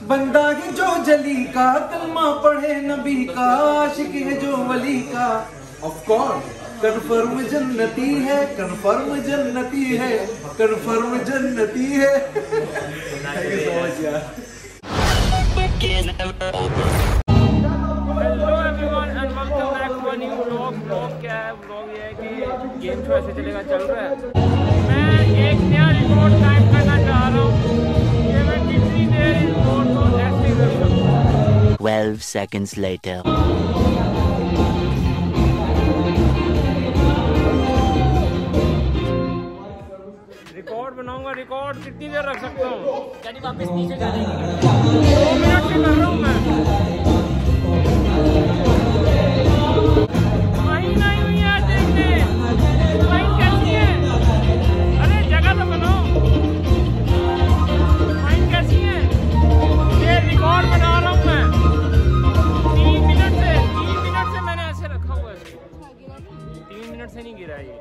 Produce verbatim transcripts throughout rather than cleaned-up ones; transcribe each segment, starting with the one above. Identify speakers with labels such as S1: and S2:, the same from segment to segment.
S1: बंदा है जो जली का, कलमा पढ़े नबी का, आशिक है जो वली का। ऑफ कोर्स कन्फर्म जन्नती है, कन्फर्म जन्नती है, कन्फर्म जन्नती है। थैंक यू सो मच यार।
S2: Hello everyone and welcome back to a new vlog. Vlog क्या है? व्लॉग ये है कि गेम शो ऐसे चलेगा, चल रहा है। मैं एक नया रिकॉर्ड टाइप करना चाह रहा हूँ कि मैं कितनी देर इस बोर्ड को ऐसे कर सकता हूँ।
S3: twelve seconds later.
S2: रिकॉर्ड बनाऊंगा। रिकॉर्ड कितनी देर रख सकता हूँ? यानी वापस नीचे जाने की दो मिनट से कर रहा हूँ मैं। माइन नहीं हुई है, देखने माइन कैसी है? अरे जगह तो बनाओ। माइन कैसी है? ये रिकॉर्ड बना रहा हूँ मैं तीन मिनट से। तीन मिनट से मैंने ऐसे रखा हुआ है। तीन मिनट से नहीं गिरा ये।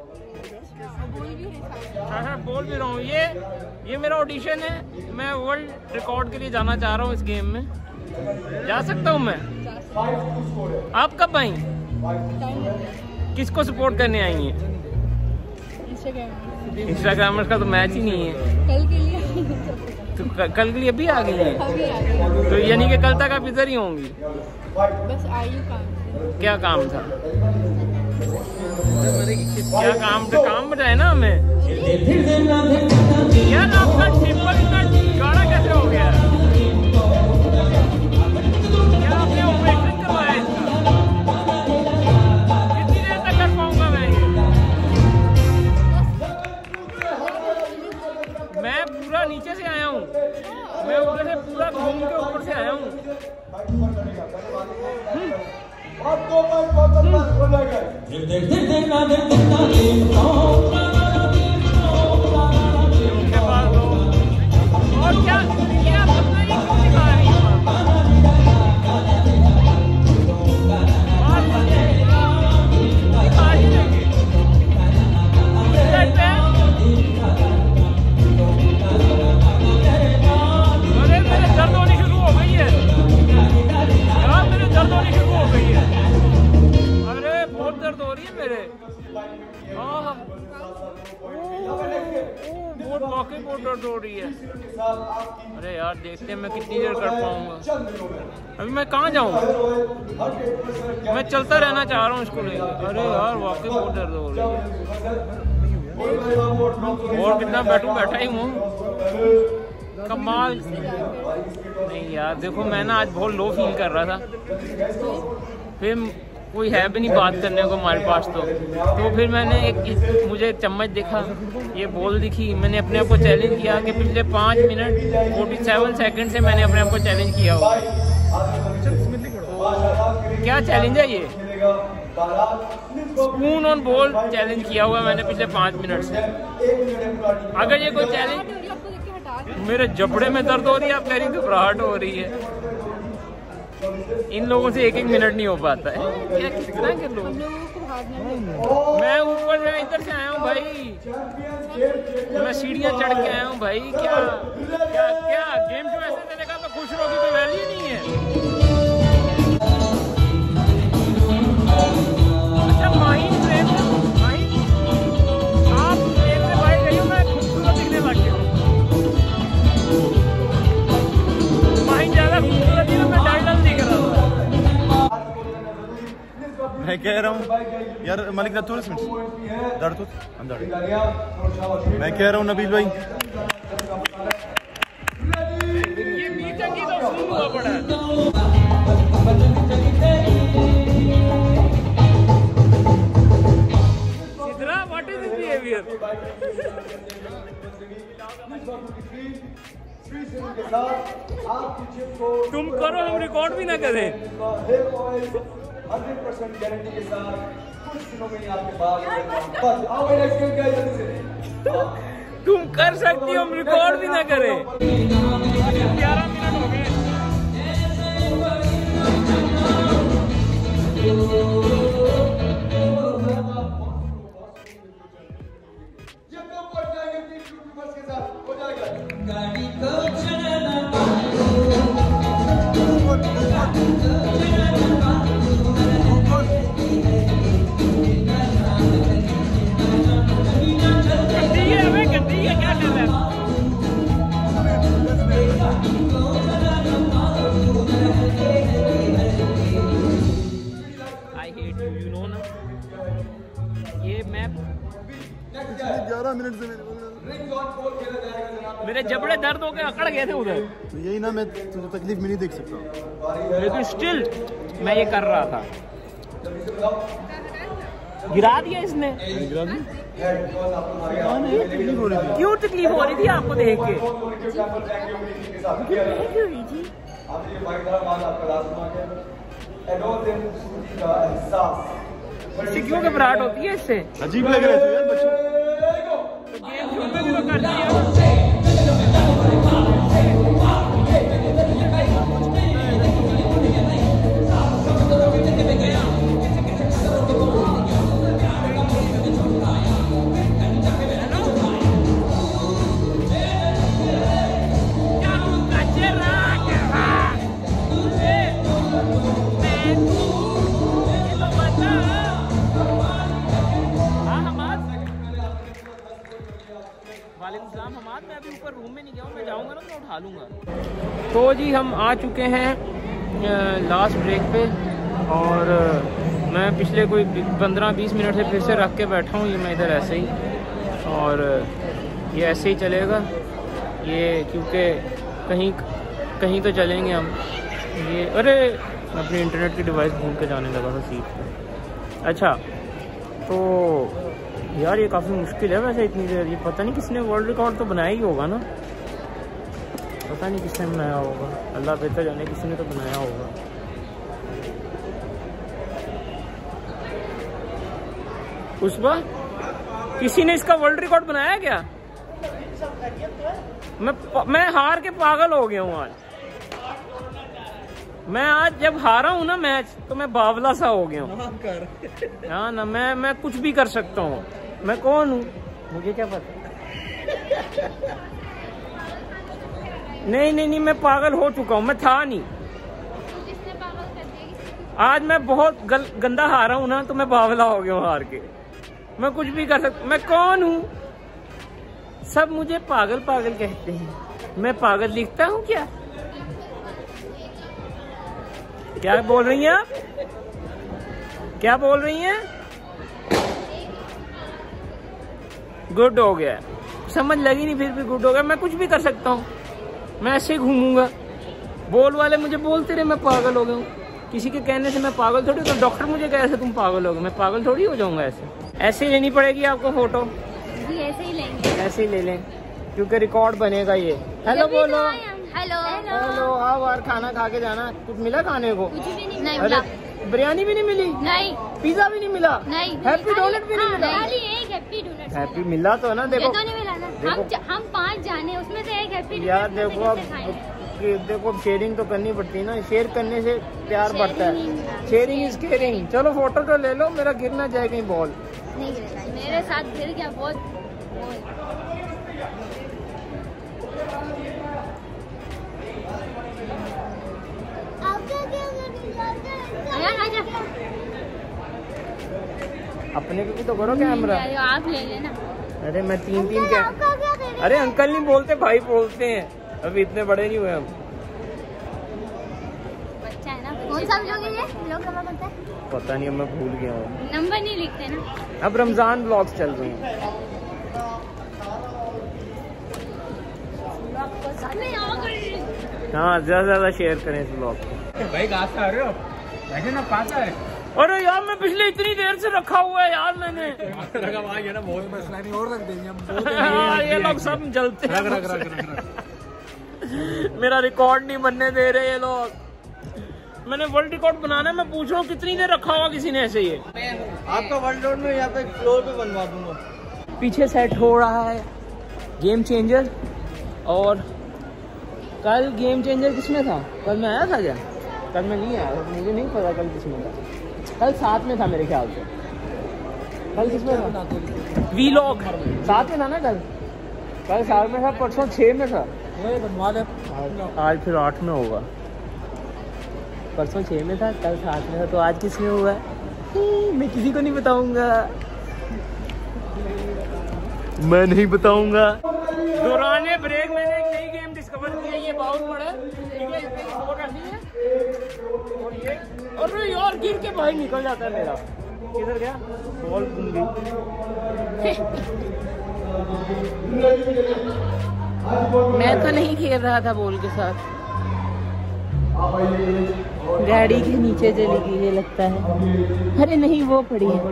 S2: हाँ हाँ बोल भी रहा हूँ। ये ये मेरा ऑडिशन है। मैं वर्ल्ड रिकॉर्ड के लिए जाना चाह रहा हूँ इस गेम में। जा सकता हूँ मैं? आप कब आई? किसको सपोर्ट करने आई हैं? इंस्टाग्रामर्स का तो मैच ही नहीं है।
S4: कल के लिए
S2: तो क, कल के लिए अभी आ गई है? तो यानी कि कल तक आप इधर ही होंगी?
S4: बस आई हूँ काम।
S2: क्या काम था? क्या काम था? काम बताए ना हमें यार। आपका टिप्पल इतना गाढ़ा कैसे हो गया? क्या आपने ऑपरेशन करवाया इसका? कितनी देर तक कर पाऊंगा मैं ये? मैं पूरा नीचे से आया हूँ। मैं उधर से पूरा घूम के ऊपर से आया हूँ। और क्या क्या अपना ये क्यों दिखा रही हो? दिखा ही देंगे। अरे मेरे दर्द होनी शुरू हो गई है यार। मेरे दर्द होनी शुरू हो गई है। अरे बहुत दर्द हो रही है मेरे। हाँ बहुत वाकई बहुत दर्द हो रही है। अरे यार देखते हैं मैं कितनी देर कर पाऊंगा। अभी मैं कहाँ जाऊँ? मैं चलता रहना चाह रहा हूँ इसको लेकर। अरे यार वाकई बहुत दर्द हो रही है। और कितना बैठूं? बैठा ही हूँ। कमाल नहीं यार। देखो मैं ना आज बहुत लो फील कर रहा था। फिर कोई है भी नहीं बात करने को हमारे पास। तो तो फिर मैंने एक मुझे एक चम्मच दिखा, ये बॉल दिखी। मैंने अपने आप को चैलेंज किया कि पिछले पाँच मिनट फोर्टी सेवन सेकेंड से मैंने अपने आप को चैलेंज किया हुआ। तो क्या चैलेंज है ये? स्पून ऑन बॉल चैलेंज किया हुआ मैंने पिछले पाँच मिनट से। अगर ये कोई चैलेंज, मेरे जबड़े में दर्द हो रही है, आप कह रही घबराहट हो रही है। इन लोगों से एक एक मिनट नहीं हो पाता है। क्या किस तरह के लोग? मैं ऊपर मैं इधर से आया हूँ भाई। मैं सीढ़ियाँ चढ़ के आया हूँ भाई। क्या क्या क्या गेम शो ऐसे चलेगा तो खुश रहोगी तो वैल्यू नहीं है। अच्छा माहिन ट्रेन माहिन आप ट्रेन से भाई गई हो। मैं खूबसूरत दिखने लग गया हूँ। माहिन ज्यादा खूबसूरत नहीं, मैं डाइडल दिख रहा हूँ।
S5: मैं कह रहा हूँ यार मलिक ना थोड़ा दर्द हो अंदर। मैं कह रहा हूँ नबील भाई
S2: ये मीटिंग की तो शुरू हुआ पड़ा है। Sidra what is this behaviour? तुम करो हम रिकॉर्ड भी ना करें।
S1: हंड्रेड परसेंट गारंटी के साथ कुछ दिनों में आपके पास आओ भाई नेक्स्ट गेम क्या है जल्दी से।
S2: तुम कर सकती हो, हम रिकॉर्ड भी ना करें। ग्यारह मिनट हो गए।
S1: के साथ हो जाएगा।
S5: मिनट से मेरे
S2: मेरे जबड़े दर्द होके अकड़ गए थे उधर।
S5: यही ना, मैं तुझे तकलीफ में नहीं देख सकता,
S2: लेकिन स्टिल मैं ये कर रहा था। गिरा दिया इसने।
S5: गिरा दी?
S2: क्यों तकलीफ हो रही थी आपको देख के? इससे क्यों घबराहट होती है? इससे
S5: अजीब लग रहा है यार बच्चों।
S2: गेम शुरू भी तो कर दिया। मैं अभी ऊपर रूम में नहीं गया हूँ, मैं जाऊँगा ना तो उठा लूँगा। तो जी हम आ चुके हैं लास्ट ब्रेक पे, और मैं पिछले कोई पंद्रह बीस मिनट से फिर से रख के बैठा हूँ। ये मैं इधर ऐसे ही, और ये ऐसे ही चलेगा ये, क्योंकि कहीं कहीं तो चलेंगे हम। ये अरे मैं अपनी इंटरनेट की डिवाइस भूल के जाने लगा था सीट पे। अच्छा तो यार ये काफ़ी मुश्किल है वैसे इतनी देर। ये पता नहीं किसने वर्ल्ड रिकॉर्ड तो बनाया ही होगा ना, पता नहीं किसने बनाया होगा, अल्लाह बेहतर जाने किसी ने तो बनाया होगा। उस बार किसी ने इसका वर्ल्ड रिकॉर्ड बनाया क्या? मैं मैं हार के पागल हो गया हूँ आज। मैं आज जब हारा हूँ ना मैच, तो मैं बावला सा हो गया हूँ। हाँ ना, मैं मैं कुछ भी कर सकता हूँ। मैं कौन हूँ मुझे क्या पता? नहीं नहीं नहीं, मैं पागल हो चुका हूँ, मैं था नहीं। आज मैं बहुत गल, गंदा हारा हूँ ना, तो मैं बावला हो गया हूँ हार के। मैं कुछ भी कर सकता। मैं कौन हूँ? सब मुझे पागल पागल कहते हैं। मैं पागल दिखता हूँ क्या? क्या बोल रही हैं आप? क्या बोल रही हैं? गुड हो गया, समझ लगी नहीं फिर भी गुड हो गया। मैं कुछ भी कर सकता हूँ, मैं ऐसे ही घूमूंगा। बोल वाले मुझे बोलते रहे मैं पागल हो गया हूँ, किसी के कहने से मैं पागल थोड़ी। तो डॉक्टर मुझे कह रहे थे तुम पागल हो गए, मैं पागल थोड़ी हो जाऊंगा। ऐसे ऐसे ही लेनी पड़ेगी आपको फोटो
S4: जी, ऐसे ही लेंगे,
S2: ऐसे ही ले लें क्योंकि रिकॉर्ड बनेगा ये। हेलो बोलो।
S4: हेलो
S2: हेलो, आओ यार खाना खा के जाना। कुछ मिला खाने को?
S4: कुछ भी नहीं, नहीं
S2: अरे बिरयानी भी नहीं मिली?
S4: नहीं।
S2: पिज्जा भी नहीं मिला?
S4: नहीं।
S2: हैप्पी डोनट भी नहीं मिला?
S4: खाली एक हैप्पी डोनट।
S2: हैप्पी मिला तो ना, देखो
S4: ये तो नहीं मिला ना। हम हम पांच जाने, उसमें से एक हैप्पी
S2: यार। देखो अब देखो शेयरिंग तो करनी पड़ती है ना, शेयर करने से प्यार बढ़ता है। Sharing is caring. चलो फोटो तो ले लो, मेरा गिर ना जाए कहीं बॉल।
S4: नहीं गिरेगा, मेरे साथ गिर गया बहुत।
S2: अपने को भी तो करो कैमरा।
S4: आप ले लेना।
S2: अरे मैं तीन तीन क्या? अरे अंकल नहीं बोलते, भाई बोलते हैं। अभी इतने बड़े नहीं हुए हम।
S4: बच्चा है ना। कौन सा ब्लॉग है ये? ब्लॉग का पता है?
S2: पता नहीं, मैं भूल गया हूँ।
S4: नंबर नहीं लिखते ना।
S2: अब रमजान ब्लॉग्स चल रहे हैं। हाँ ज्यादा ज्यादा शेयर करें इस ब्लॉग को।
S3: भाई कहाँ से आ रहे हो? वैसे ना पास है।
S2: अरे यार मैं पिछले इतनी देर से रखा हुआ है यार मैंने।
S3: रखा हुआ है ना, बहुत मसला नहीं, और रख देंगे हम।
S2: ये लोग सब जलते हैं।
S3: रख रख रख रख रख।
S2: मेरा रिकॉर्ड नहीं बनने दे रहे ये लोग। मैंने वर्ल्ड रिकॉर्ड बनाना है, मैं पूछ रहा हूँ कितनी देर रखा होगा किसी ने ऐसे। ये
S3: आपका वर्ल्ड रोड में यहाँ पे फ्लोर पे बनवा दूंगा।
S2: पीछे सेट हो रहा है गेम चेंजर। और कल गेम चेंजर किसमें था? कल मैं आया था क्या? कल मैं नहीं आया, मुझे नहीं पता कल किसमें था। कल साथ में था मेरे ख्याल से। कल किसमें था? वीलॉग साथ में था ना कल? कल साथ में था, परसों छः में था।
S3: बनवा दे।
S2: आज फिर आठ में होगा। परसों छः में था, कल सात में था, तो आज किस में हुआ? मैं किसी को नहीं बताऊंगा, मैं नहीं बताऊंगा। दौराने ब्रेक मैंने एक नई गेम डिस्कवर की है, ये बाउल पड़ा, ठीक है, और ये अरे यार गिर के भाई निकल जाता है मेरा। किधर गया? बॉल घूम गई। मैं तो नहीं खेल रहा था बॉल के साथ, गाड़ी के नीचे चली गई ये लगता है। अरे नहीं, वो पड़ी है।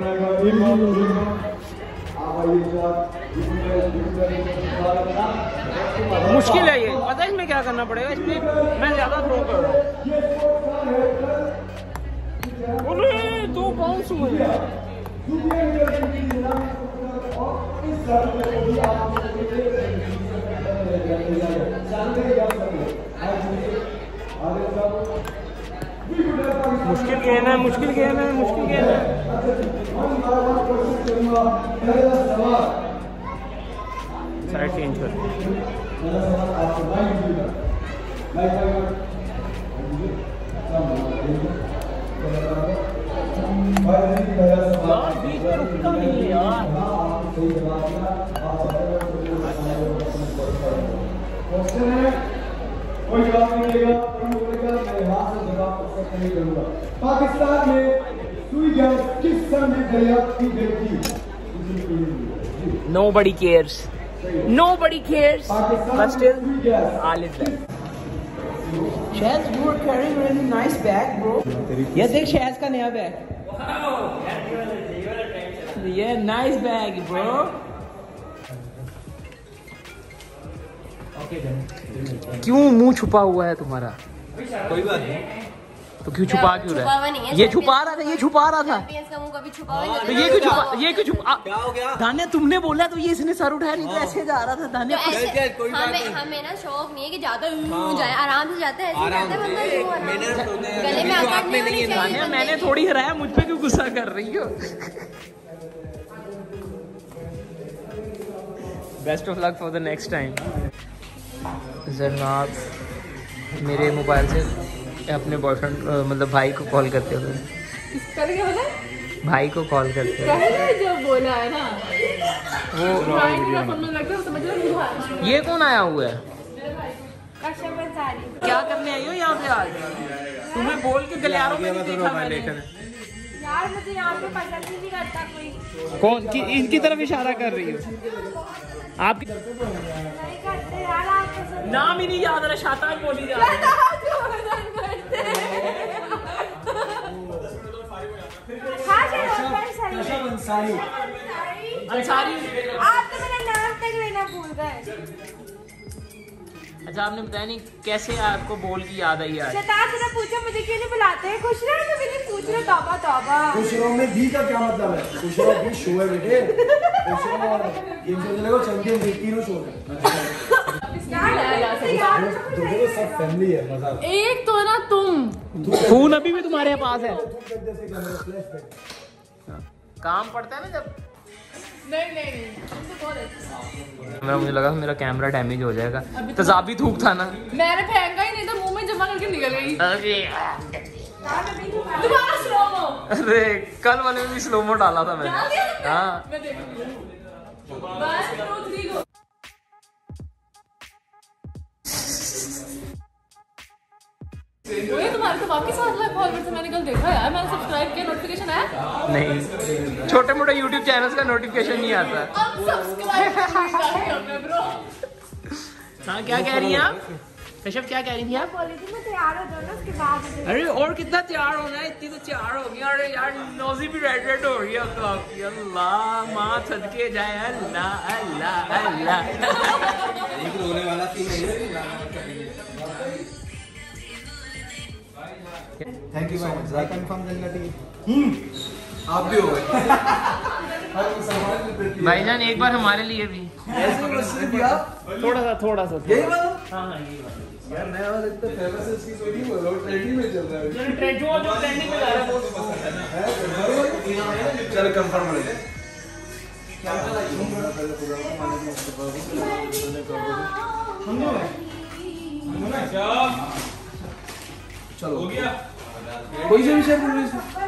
S2: मुश्किल है ये, पता है इसमें क्या करना पड़ेगा। इसमें मैं ज्यादा थ्रो कर रहा हूँ। दो बाउंस हुए। मुश्किल गेम है, मुश्किल गेम है, मुश्किल गेम है। साइड चेंज कर। बीच में रुकता नहीं है यार।
S6: कोई जवाब नहीं देगा, मेरे हाथ से जवाब एक्सेप्ट नहीं करूंगा। पाकिस्तान में सुई गैस किस सन में दरियाफ्त की गई थी?
S2: Nobody cares. Nobody cares. But still, all is well. Shaz, you are carrying a really nice bag, bro. ये देख शहज का नया बैग। ये nice bag, bro. क्यों मुंह छुपा हुआ है तुम्हारा?
S3: कोई बात नहीं।
S2: तो क्यों छुपा क्यों रहा है? ये छुपा रहा था, ये छुपा रहा था। तो ये क्यों छुपा, ये क्यों छुपा?
S3: क्या हो गया?
S2: धान्या तुमने बोला तो ये इसने सर उठाया, नहीं तो ऐसे जा रहा था धान्या।
S7: हमें हमें ना शौक नहीं है कि ज्यादा जाए, आराम से जाते हैं, ऐसे जाते हैं बंदा। गले में आकर नहीं होनी चाहिए।
S2: धान्या मैंने थोड़ी हराया, मुझ पे क्यों गुस्सा कर रही हो? Best of luck for the next time. Jarnab मेरे मोबाइल से अपने बॉयफ्रेंड मतलब भाई को कॉल करते हुए, भाई को कॉल करते हुए
S8: जो बोला है ना
S2: वो, ये कौन आया हुआ है? क्या करने आई हो यहाँ पे आज? तुम्हें बोल के गलियारों में नहीं देखा मैंने।
S8: यार मुझे यहाँ पे पसंद ही नहीं करता कोई।
S2: कौन की इनकी तरफ इशारा कर रही हो? आप नाम ही नहीं याद रहा, शातार बोली जा रही है। अंसारी।
S8: आप तो मेरा नाम तक लेना भूल गए।
S2: अच्छा आपने बताया नहीं कैसे आपको बोल की याद आई आज?
S8: शताब से पूछो मुझे क्यों नहीं बुलाते? खुश रहो तो मुझे पूछ रहे, तौबा तौबा।
S6: खुश रहो में दी का क्या मतलब है? खुश रहो की शो है बेटे। खुश रहो गेम खेलने को चैंपियन लीग तीनों शो है। दोनों सब फैमिली है, मजा।
S8: एक तो ना तुम
S2: फोन अभी भी तुम्हारे पास है? काम पड़ता है ना जब।
S8: नहीं नहीं नहीं तुम तो बहुत अच्छे।
S2: मैं मुझे लगा मेरा कैमरा डैमेज हो जाएगा। तेजाबी थूक था ना,
S8: मैंने फेंका ही नहीं था, मुंह में जमा करके निकल गई।
S2: अरे
S8: दोबारा स्लोमो।
S2: अरे कल वाले में भी स्लोमो डाला था मैंने। हाँ
S8: मैं देखूंगी। बस दो थ्री गो। वो तुम्हारे तो बाकी सात लाख फॉलोअर्स से मैंने कल देखा यार, मैंने सब्सक्राइब किया, नोटिफिकेशन आया
S2: नहीं, छोटे मोटे यूट्यूब चैनल्स का नोटिफिकेशन नहीं आता।
S8: अब सब्सक्राइब करना ब्रो।
S2: हाँ क्या कह रही हैं आप? कश्यप क्या कह रही थी आप?
S8: बोली थी मैं तैयार हो जाऊँ ना उसके बाद।
S2: अरे और कितना तैयार होना है, इतनी तो तैयार हो गई। अरे यार नौजी भी रेड रेड हो रही है अब तो आपकी। अल्लाह माँ सदके जाए, अल्लाह अल्लाह अल्लाह।
S3: एक रोने वाला सीन है।
S6: Thank you so much. I confirm जन्नती।
S3: आप भी हो गए।
S2: भाईजान एक बार हमारे लिए भी थोड़ा सा थोड़ा सा
S6: यही वाला?
S2: हाँ हाँ यही वाला
S6: यार नया वाला इतना फेमस है, इसकी कोई नहीं बोल रहा, ट्रेंडिंग में चल रहा है।
S2: ट्रेंड जो जो ट्रेंडिंग में जा रहा है वो
S6: चल कंफर्म हो गया। चलो हो गया। कोई से भी शेयर कर लो।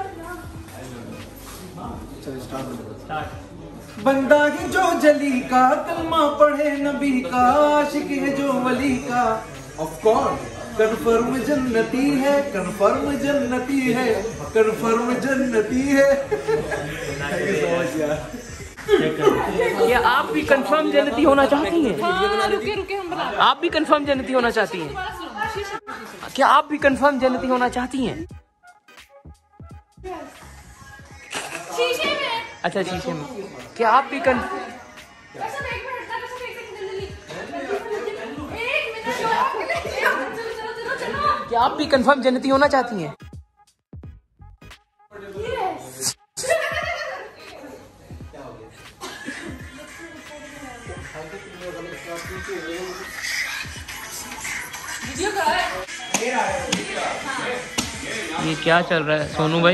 S6: चलो स्टार्ट हो गया।
S1: बंदा ही जो जली का कलमा पढ़े नबी का, आशिक है जो वली का। ऑफ कोर्स कन्फर्म जन्नती है, कन्फर्म जन्नती है, कन्फर्म जन्नती है।
S6: थैंक यू सो मच यार।
S2: क्या आप भी कंफर्म जन्नती होना चाहती हैं?
S8: हाँ, रुके रुके हम बना
S2: आप भी कंफर्म जन्नती होना चाहती हैं? क्या आप भी कंफर्म जन्नती होना चाहती हैं?
S8: शीशे में।
S2: अच्छा शीशे में। क्या आप भी कन
S8: कसम एक मिनट ना, कसम एक सेकंड जल्दी एक मिनट चलो चलो चलो चलो।
S2: क्या आप भी कंफर्म जन्नती होना चाहती हैं? ये क्या चल रहा है सोनू भाई?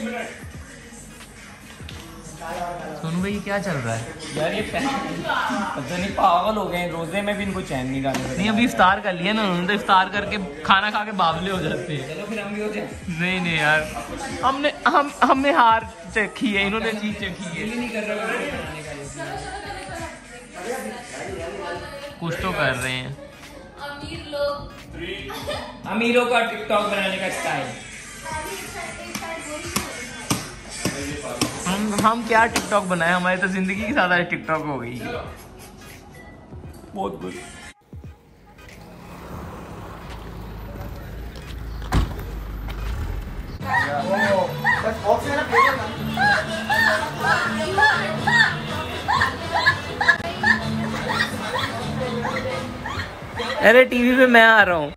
S2: सोनू भाई ये क्या चल रहा है?
S9: यार ये पता नहीं पागल हो गए, रोजे में भी इनको चैन नहीं डालने।
S2: नहीं अभी इफ्तार कर लिया ना उन्होंने, तो इफ्तार करके खाना खा के बावले हो जाते हैं।
S9: चलो फिर हम भी हो जाए।
S2: नहीं नहीं यार, हमने हम हमने हार चखी है, इन्होंने जीत चखी है।
S9: नहीं कर रहा
S2: कुछ तो कर रहे हैं।
S7: अमीर लोग
S9: अमीरों का टिकटॉक बनाने का स्टाइल।
S2: हम हम क्या टिकटॉक बनाए, हमारी तो जिंदगी की ज्यादा टिकटॉक हो गई।
S9: बहुत गुड।
S2: अरे टीवी पे मैं आ रहा हूँ।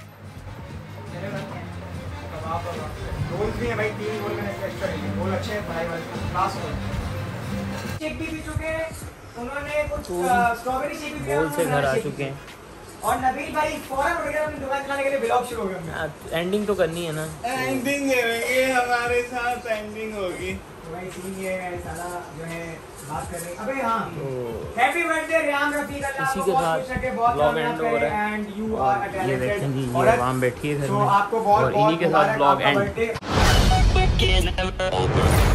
S6: गोल्स भी है भाई, तीन गोल मैंने एक्स्ट्रा लिए, गोल अच्छे हैं भाई वाले क्लास में। शेक भी पी चुके हैं उन्होंने, कुछ स्ट्रॉबेरी शेक भी पिया,
S2: गोल से घर आ चुके हैं।
S6: और नबील भाई फौरन उठ गए अपनी दुकान चलाने के लिए, ब्लॉग शुरू हो गया उनका।
S2: एंडिंग तो करनी है ना।
S5: एंडिंग करेंगे, हमारे साथ एंडिंग होगी।
S6: भाई टीम ये साला जो है बात कर रहे हैं। अबे हाँ, हैप्पी बर्थडे रियान रफीक, अल्लाह
S2: इसी
S6: आपको
S2: के
S6: बहुत
S2: साथ
S6: खुश रखे, बहुत
S2: ब्लॉग
S6: कामयाब
S2: एंड हो रहा है।
S6: करे एंड यू आर अ
S2: ये
S6: टैलेंटेड
S2: देखें जी, ये
S6: औरत।
S2: आवाम बैठी है घर
S6: तो
S2: में
S6: आपको बहुत
S2: और इन्हीं के साथ
S6: बहुत
S2: ब्लॉग
S6: मुबारक, आपका
S2: एंड।
S6: बर्थडे